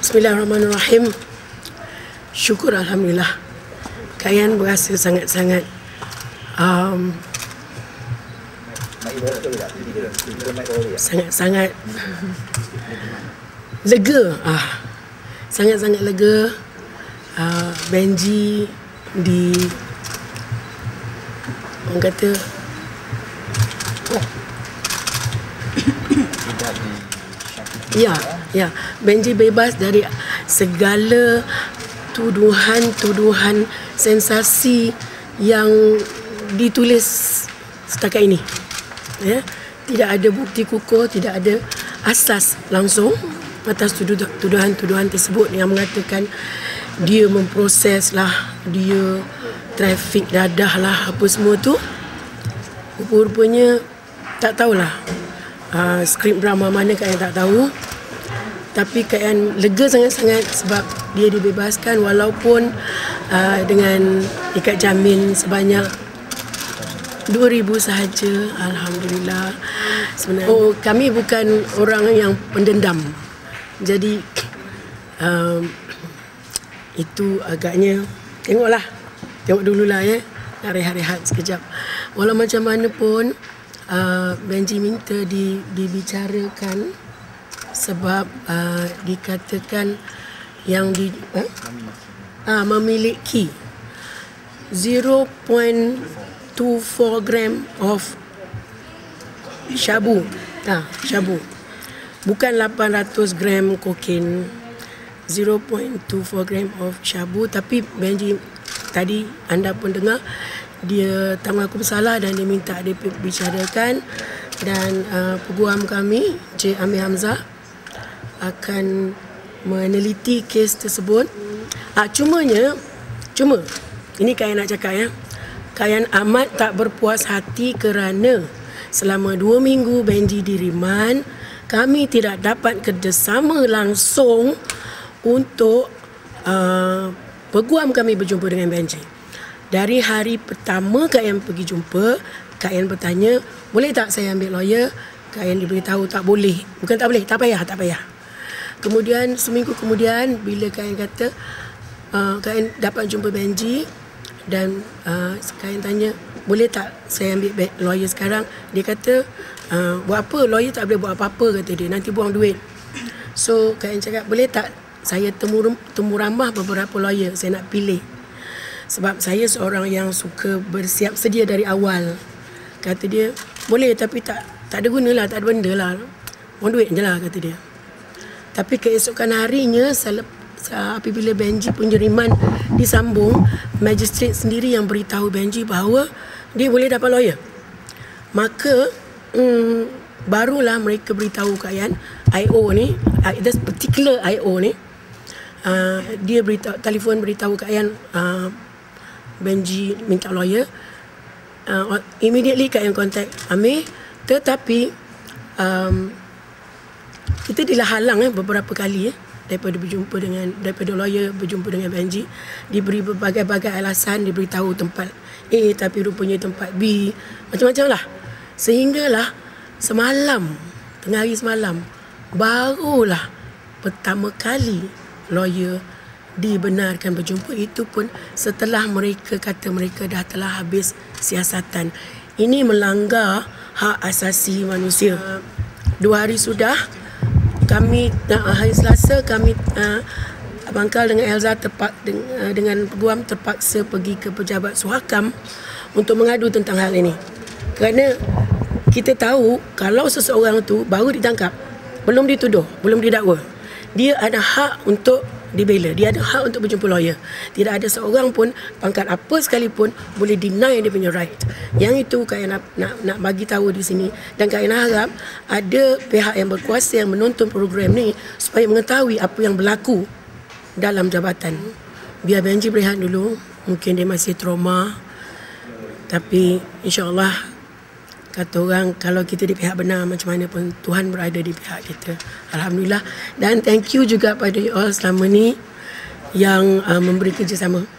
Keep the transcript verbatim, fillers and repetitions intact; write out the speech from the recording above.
Bismillahirrahmanirrahim. Syukur Alhamdulillah. Kayan berasa sangat-sangat um, sangat-sangat lega. Ah, sangat-sangat lega. Uh, Benji di orang kata ya, ya, Benji bebas dari segala tuduhan-tuduhan sensasi yang ditulis setakat ini. Ya, tidak ada bukti kukuh, tidak ada asas langsung atas tuduhan-tuduhan tersebut yang mengatakan dia memproses lah, dia trafik dadah lah, apa semua tu. Rupa-rupanya tak tahulah uh, skrip drama mana Kak Ayan tak tahu. Tapi Kak Ayan lega sangat-sangat sebab dia dibebaskan walaupun uh, dengan ikat jamin sebanyak dua ribu sahaja. Alhamdulillah. Sebenarnya oh, kami bukan orang yang pendendam. Jadi um, itu agaknya tengoklah. Tengok dululah ya. Nak rehat-rehat sekejap. Walau macam mana pun uh, Benji minta di, dibicarakan sebab uh, dikatakan yang di uh, uh, memiliki zero point two four gram of syabu. Ah, syabu. Bukan lapan ratus gram kokain. zero point two four gram of syabu. Tapi Benji tadi anda pun dengar dia tak mengaku bersalah dan dia minta dibicarakan. Dan uh, peguam kami Encik Amir Hamzah akan meneliti kes tersebut. Ah, cumanya cuma ini Kak Ayan nak cakap ya. Kak Ayan amat tak berpuas hati kerana selama dua minggu Benji diriman, kami tidak dapat kerjasama langsung untuk uh, peguam kami berjumpa dengan Benji. Dari hari pertama Kak Ayan pergi jumpa, Kak Ayan bertanya, boleh tak saya ambil lawyer? Kak Ayan diberitahu tak boleh. Bukan tak boleh, tak payah, tak payah. Kemudian seminggu kemudian bila Kak Ayan kata uh, Kak Ayan dapat jumpa Benji dan uh, Kak Ayan tanya, boleh tak saya ambil lawyer sekarang? Dia kata, uh, buat apa? Lawyer tak boleh buat apa-apa, kata dia. Nanti buang duit. So Kak Ayan cakap, boleh tak saya temu, temu ramah beberapa lawyer, saya nak pilih. Sebab saya seorang yang suka bersiap sedia dari awal. Kata dia, boleh tapi tak tak ada guna lah, tak ada benda lah. Buang duit je lah, kata dia. Tapi keesokan harinya, apabila Benji punya riman disambung, magistrate sendiri yang beritahu Benji bahawa dia boleh dapat lawyer. Maka, hmm, barulah mereka beritahu Kak Ayan, I O ni, this particular I O ni, uh, dia beritahu, telefon beritahu Kak Ayan, uh, Benji minta lawyer. Uh, immediately Kak Ayan contact Amir, tetapi um, kita dihalang eh, beberapa kali eh, daripada berjumpa dengan daripada lawyer berjumpa dengan Benji. Diberi berbagai-bagai alasan, diberitahu tempat A tapi rupanya tempat B, macam-macam lah. Sehinggalah semalam, tengah hari semalam, barulah pertama kali lawyer dibenarkan berjumpa. Itu pun setelah mereka kata mereka dah telah habis siasatan. Ini melanggar hak asasi manusia. Dua hari sudah kami, uh, hari Selasa kami uh, Abang Kal dengan Elza terpak, uh, dengan peguam terpaksa pergi ke pejabat Suhakam untuk mengadu tentang hal ini. Kerana kita tahu kalau seseorang tu baru ditangkap, belum dituduh, belum didakwa, dia ada hak untuk dibela, dia ada hak untuk berjumpa lawyer. Tidak ada seorang pun pangkat apa sekalipun boleh deny dia punya right. Yang itu Kak Ayan nak, nak, nak bagi tahu di sini. Dan Kak Ayan harap ada pihak yang berkuasa yang menonton program ni supaya mengetahui apa yang berlaku dalam jabatan. Biar Benji berehat dulu, mungkin dia masih trauma. Tapi insya-Allah, kata orang, kalau kita di pihak benar, macam mana pun Tuhan berada di pihak kita. Alhamdulillah. Dan thank you juga pada you all selama ni yang uh, memberi kerjasama.